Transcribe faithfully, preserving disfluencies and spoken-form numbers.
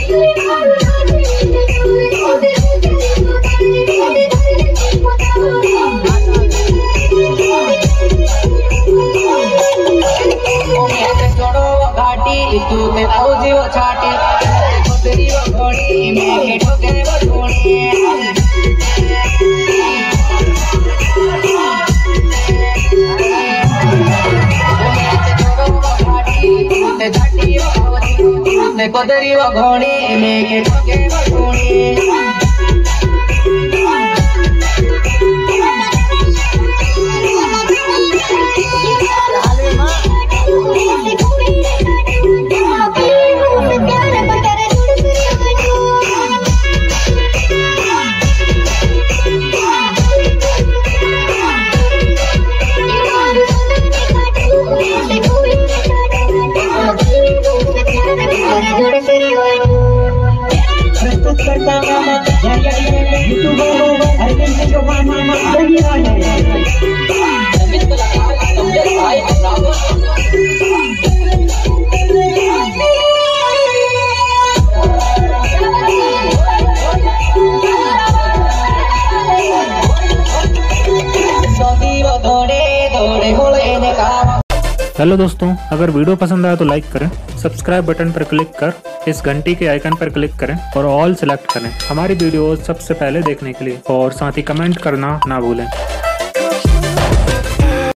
तू ते फौजी वो छाटे तेरी वो घोड़ी मैं के ठोके वो घोड़ी ते छाटी वो फौजी ते कोदरी वो घोड़ी मैं के ठोके वो घोड़ी हेलो दोस्तों, अगर वीडियो पसंद आया तो लाइक करें, सब्सक्राइब बटन पर क्लिक कर इस घंटी के आइकन पर क्लिक करें और ऑल सेलेक्ट करें हमारी वीडियोस सबसे पहले देखने के लिए, और साथ ही कमेंट करना ना भूलें।